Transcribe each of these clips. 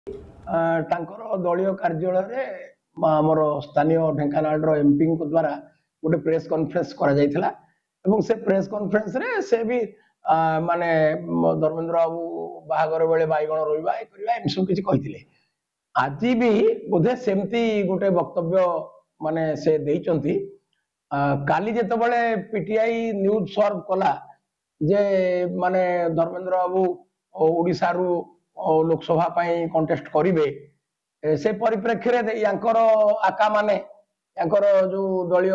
ତାଙ୍କର ଦଳୀୟ କାର୍ଯ୍ୟାଳୟରେ ଆମର ସ୍ଥାନୀୟ ଢେଙ୍କାନାଳର ଏମପିଙ୍କ ଦ୍ୱାରା ଗୋଟେ ପ୍ରେସ୍ କନଫରେନ୍ସ କରାଯାଇଥିଲା ଏବଂ ସେ ପ୍ରେସ୍ କନଫରେନ୍ସରେ ସେ ବି ମାନେ ଧର୍ମେନ୍ଦ୍ର ବାବୁ ବାହାଘର ବେଳେ ବାଇଗଣ ରୋଇବା ଏ କରିବା ଏମିତି ସବୁ କିଛି କହିଥିଲେ। ଆଜି ବି ବୋଧେ ସେମିତି ଗୋଟେ ବକ୍ତବ୍ୟ ମାନେ ସେ ଦେଇଛନ୍ତି। କାଲି ଯେତେବେଳେ ପିଟିଆଇ ନ୍ୟୁଜ ସର୍ଭ କଲା ଯେ ମାନେ ଧର୍ମେନ୍ଦ୍ର ବାବୁ ଓଡ଼ିଶାରୁ ଲୋକସଭା ପାଇଁ କଣ୍ଟେଷ୍ଟ କରିବେ, ସେ ପରିପ୍ରେକ୍ଷୀରେ ୟାଙ୍କର ଆକା ମାନେ ୟାଙ୍କର ଯୋଉ ଦଳୀୟ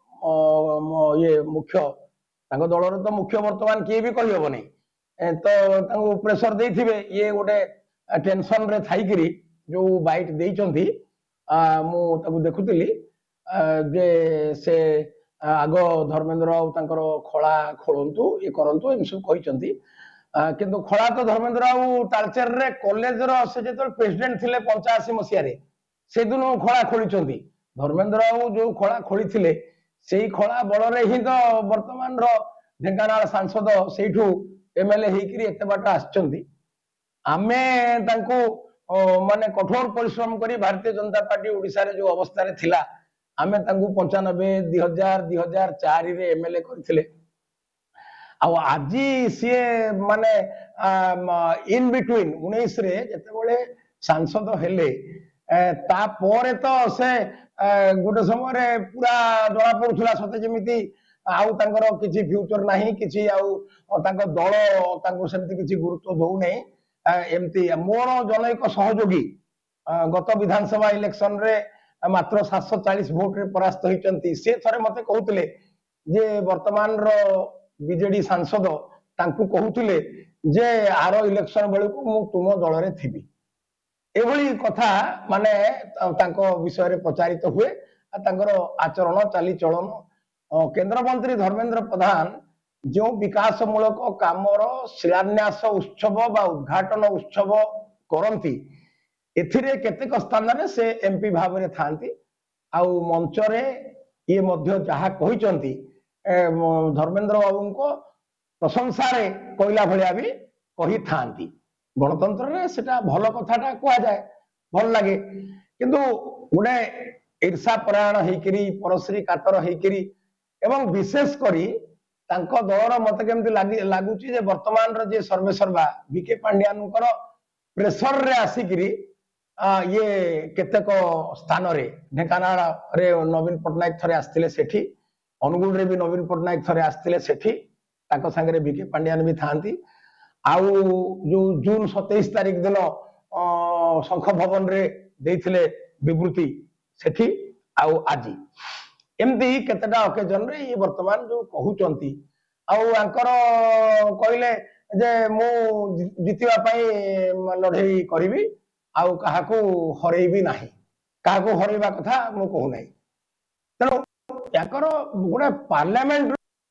ଇଏ ମୁଖ୍ୟ, ତାଙ୍କ ଦଳର ତ ମୁଖ୍ୟ ବର୍ତ୍ତମାନ କିଏ ବି କହିହବନି, ତ ତାଙ୍କୁ ପ୍ରେସର ଦେଇଥିବେ। ଇଏ ଗୋଟେ ଟେନସନ ରେ ଥାଇକିରି ଯୋଉ ବାଇଟ ଦେଇଛନ୍ତି, ମୁଁ ତାକୁ ଦେଖୁଥିଲି ଯେ ସେ ଆଗ ଧର୍ମେନ୍ଦ୍ର ବାବୁ ତାଙ୍କର ଖଳା ଖୋଳନ୍ତୁ ଇଏ କରନ୍ତୁ ଏମିତି ସବୁ କହିଛନ୍ତି। କିନ୍ତୁ ଖଳା ତ ଧର୍ମେନ୍ଦ୍ର ବାବୁ ତାଳଚେରରେ କଲେଜର ସେ ଯେତେବେଳେ ପ୍ରେସିଡେଣ୍ଟ ଥିଲେ 85 ମସିହାରେ ସେଦିନ ଖଳା ଖୋଳିଛନ୍ତି। ଧର୍ମେନ୍ଦ୍ର ବାବୁ ଯୋଉ ଖଳା ଖୋଳିଥିଲେ ସେଇ ଖଳା ବଳରେ ହିଁ ତ ବର୍ତ୍ତମାନର ଢେଙ୍କାନାଳ ସାଂସଦ ସେଇଠୁ ଏମଏଲଏ ହେଇକିରି ଏତେ ବାଟ ଆସିଛନ୍ତି। ଆମେ ତାଙ୍କୁ ମାନେ କଠୋର ପରିଶ୍ରମ କରି ଭାରତୀୟ ଜନତା ପାର୍ଟି ଓଡ଼ିଶାରେ ଯୋଉ ଅବସ୍ଥାରେ ଥିଲା ଆମେ ତାଙ୍କୁ 95, 2000, 2004 ରେ ଏମଏଲଏ କରିଥିଲେ। ଆଉ ଆଜି ସିଏ ମାନେ ଇନ୍ ବିଟୱିନ୍ 19 ରେ ଯେତେବେଳେ ସାଂସଦ ହେଲେ ତାପରେ ତ ସେ ଗୋଟେ ସମୟରେ ପୁରା ଜଣା ପଡୁଥିଲା ସତେ ଯେମିତି ଆଉ ତାଙ୍କର କିଛି ଫ୍ୟୁଚର ନାହିଁ, କିଛି ଆଉ ତାଙ୍କ ଦଳ ତାଙ୍କୁ ସେମିତି କିଛି ଗୁରୁତ୍ୱ ଦଉନାହିଁ। ଏମିତି ମୋର ଜନୈକ ସହଯୋଗୀ ଗତ ବିଧାନସଭା ଇଲେକ୍ସନ ରେ ମାତ୍ର 740 ଭୋଟରେ ପରାସ୍ତ ହୋଇଛନ୍ତି। ସେ ଥରେ ମତେ କହୁଥିଲେ ଯେ ବର୍ତ୍ତମାନର ବିଜେଡି ସାଂସଦ ତାଙ୍କୁ କହୁଥିଲେ ଯେ ଆର ଇଲେକ୍ସନ ବେଳକୁ ମୁଁ ତୁମ ଦଳରେ ଥିବି। ଏଭଳି କଥା ମାନେ ତାଙ୍କ ବିଷୟରେ ପ୍ରଚାରିତ ହୁଏ। ତାଙ୍କର ଆଚରଣ ଚାଲିଚଳନ, କେନ୍ଦ୍ରମନ୍ତ୍ରୀ ଧର୍ମେନ୍ଦ୍ର ପ୍ରଧାନ ଯେଉଁ ବିକାଶ ମୂଳକ କାମର ଶିଳାନ୍ୟାସ ଉତ୍ସବ ବା ଉଦ୍ଘାଟନ ଉତ୍ସବ କରନ୍ତି, ଏଥିରେ କେତେକ ସ୍ଥାନରେ ସେ ଏମପି ଭାବରେ ଥାନ୍ତି। ଆଉ ମଞ୍ଚରେ ଇଏ ମଧ୍ୟ ଯାହା କହିଛନ୍ତି ଧର୍ମେନ୍ଦ୍ର ବାବୁଙ୍କ ପ୍ରଶଂସାରେ କହିଲା ଭଳିଆ ବି କହିଥାନ୍ତି। ଗଣତନ୍ତ୍ରରେ ସେଟା ଭଲ କଥାଟା କୁହାଯାଏ, ଭଲ ଲାଗେ। କିନ୍ତୁ ଗୋଟେ ଈର୍ଷା ପରାୟଣ ହେଇକିରି ପରଶ୍ରୀ କାତର ହେଇକିରି ଏବଂ ବିଶେଷ କରି ତାଙ୍କ ଦଳର ମତେ କେମିତି ଲାଗୁଛି ଯେ ବର୍ତ୍ତମାନର ଯେ ସର୍ବେ ସର୍ବା ବିକେ ପାଣ୍ଡିଆନଙ୍କର ପ୍ରେସରରେ ଆସିକିରି ଇଏ କେତେକ ସ୍ଥାନରେ ଢେଙ୍କାନାଳରେ ନବୀନ ପଟ୍ଟନାୟକ ଥରେ ଆସିଥିଲେ ସେଠି, ଅନୁଗୁଳରେ ବି ନବୀନ ପଟ୍ଟନାୟକ ଥରେ ଆସିଥିଲେ ସେଠି, ତାଙ୍କ ସାଙ୍ଗରେ ବିକେ ପାଣ୍ଡିଆନ ବି ଥାନ୍ତି। ଆଉ ଯୋଉ ଜୁନ 27 ତାରିଖ ଦିନ ଶଙ୍ଖ ଭବନରେ ଦେଇଥିଲେ ବିବୃତ୍ତି ସେଠି, ଆଉ ଆଜି ଏମିତି କେତେଟା ଅକେଜନରେ ଇଏ ବର୍ତ୍ତମାନ ଯୋଉ କହୁଛନ୍ତି। ଆଉ ଆଙ୍କର କହିଲେ ଯେ ମୁଁ ଜିତିବା ପାଇଁ ଲଢେଇ କରିବି, ଆଉ କାହାକୁ ହରେଇବି ନାହିଁ, କାହାକୁ ହରେଇବା କଥା ମୁଁ କହୁନାହିଁ। ତେଣୁ ୟାଙ୍କର ଗୋଟେ ପାର୍ଲାମେଣ୍ଟ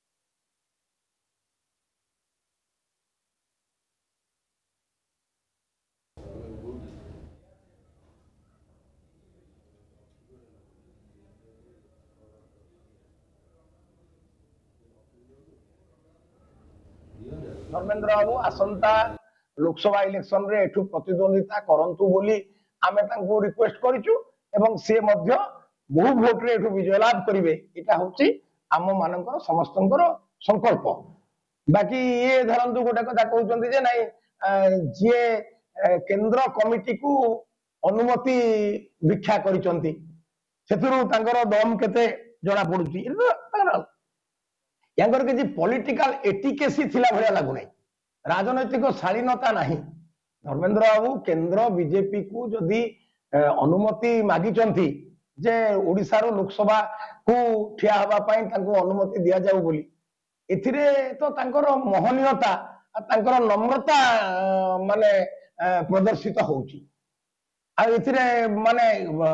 ଧର୍ମେନ୍ଦ୍ର ବାବୁ ଆସନ୍ତା ଲୋକସଭା ଇଲେକ୍ସନ ରେ ଏଠୁ ପ୍ରତିଦ୍ୱନ୍ଦିତା କରନ୍ତୁ ବୋଲି ଆମେ ତାଙ୍କୁ ରିକ୍ୱେଷ୍ଟ କରିଛୁ ଏବଂ ସେ ମଧ୍ୟ ବହୁ ଭୋଟରେ ଏଠୁ ବିଜୟ ଲାଭ କରିବେ, ଏଇଟା ହଉଛି ଆମ ମାନଙ୍କର ସମସ୍ତଙ୍କର ସଂକଳ୍ପ। ବାକି ଇଏ ଧରନ୍ତୁ ଗୋଟେ କଥା କହୁଛନ୍ତି ଯେ ନାଇଁ ଯିଏ କେନ୍ଦ୍ର କମିଟିକୁ ଅନୁମତି ଭିକ୍ଷା କରିଛନ୍ତି ସେଥିରୁ ତାଙ୍କର ଦମ କେତେ ଜଣା ପଡୁଛି। ୟାଙ୍କର କିଛି ପଲିଟିକାଲ ଏଟିକେସି ଥିଲା ଭଳିଆ ଲାଗୁନାହିଁ, ରାଜନୈତିକ ଶାଳୀନତା ନାହିଁ। ଧର୍ମେନ୍ଦ୍ର ବାବୁ କେନ୍ଦ୍ର ବିଜେପି କୁ ଯଦି ଅନୁମତି ମାଗିଛନ୍ତି ଯେ ଓଡ଼ିଶାର ଲୋକସଭା କୁ ଠିଆ ହେବା ପାଇଁ ତାଙ୍କୁ ଅନୁମତି ଦିଆଯାଉ ବୋଲି, ଏଥିରେ ତ ତାଙ୍କର ମହନୀୟତା ତାଙ୍କର ନମ୍ରତା ମାନେ ପ୍ରଦର୍ଶିତ ହଉଛି। ଆଉ ଏଥିରେ ମାନେ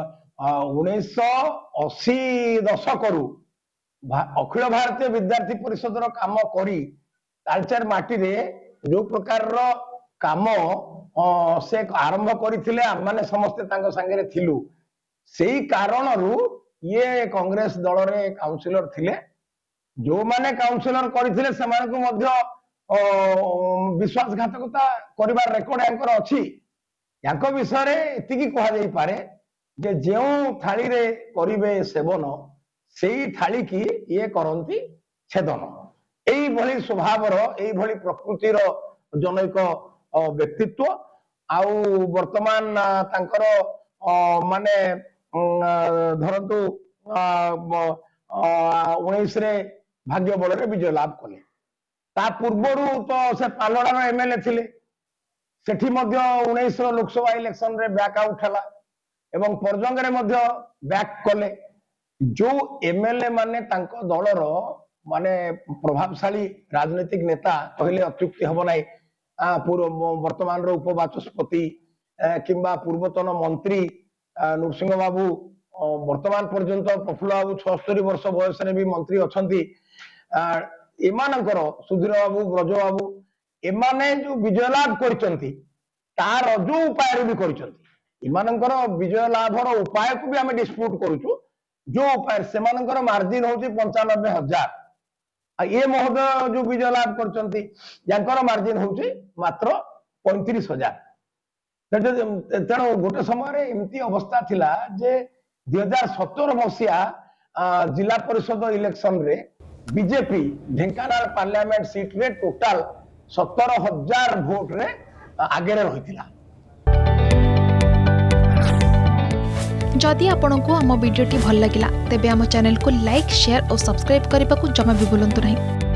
1980 ଦଶକରୁ ଅଖିଳ ଭାରତୀୟ ବିଦ୍ୟାರ್ಥୀ ପରିଷଦର କାମ କରି ତାଳଚେର ମାଟିରେ ଯୋଉ ପ୍ରକାରର କାମ ସେ ଆରମ୍ଭ କରିଥିଲେ, ଆମମାନେ ସମସ୍ତେ ତାଙ୍କ ସାଙ୍ଗରେ ଥିଲୁ। ସେଇ କାରଣରୁ ଇଏ କଂଗ୍ରେସ ଦଳରେ କାଉନସିଲର ଥିଲେ। ଯୋଉମାନେ କାଉନସିଲର କରିଥିଲେ ସେମାନଙ୍କୁ ମଧ୍ୟ ବିଶ୍ୱାସଘାତକତା କରିବାର ରେକର୍ଡ ୟାଙ୍କର ଅଛି। याको विषय एतिकी कह जाई पारे जे जेउ थाली रे करिवे सेवन सेई थाली की ये करंती छेदन एई भली स्वभावर एई भली प्रकृतिर जनैक व्यक्तित्व आउ वर्तमान तांकर माने धरंतु 19 रे भाग्य बल रे विजय लाभ कले ता पूर्वरु तो से पालड़ार एमएलए थिले सेठी मध्य 19 लोकसभा इलेक्शन रे बैक आउट हला एवं परजंग रे मध्य बैक कले जो एमएलए माने तांको दलर माने प्रभावशाली राजनीतिक नेता कहले अत्युक्ति हबो नै पूर्व वर्तमान रो उपबाचस्पति किंबा पूर्वतन मंत्री नरसिंह बाबू वर्तमान पर्यंत प्रफुल्ल बाबू 76 वर्ष बयस रे भी मंत्री अछंती एमानकर सुधीर बाबू ब्रज बाबू एमाने जो विजय लाभ करचंती तार जो उपाय भी करचंती एमानकर विजय लाभर उपाय को भी हमें डिस्प्यूट करूछु जो उपाय से मानकर मार्जिन होची 95,000 ये महोदय जो विजय लाभ करचंती यांकर मार्जिन होची मात्र 35,000 तेणु गोटे समय एमती अवस्था थिला जे 2017 मसीहा जिला परिषद इलेक्शन रे बीजेपी ढेंकानाल पार्लियामेंट सीट रे टोटाल 17,000 भोट रे आगे रही। जदि आपंक आम भिडी भल लगा तेब आम चैनल को लाइक शेयर और सब्सक्राइब करने को जमा भी भूलु नहीं।